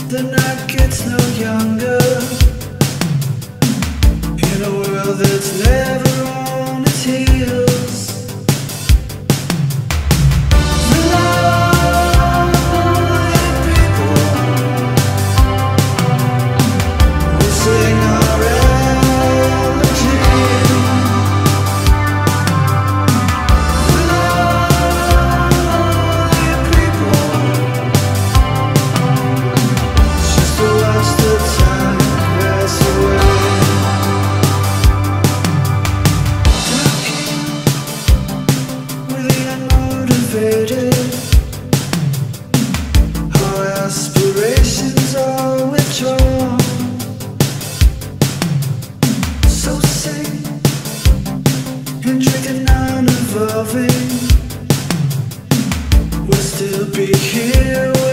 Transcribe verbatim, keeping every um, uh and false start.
The night gets no younger in a world that's never on its heels. The lonely people will sing our elegy. The lonely people just to watch the time pass away. Talking with the unmotivated, our aspirations are withdrawn. So sing and drink a non-evolving. We'll still be here.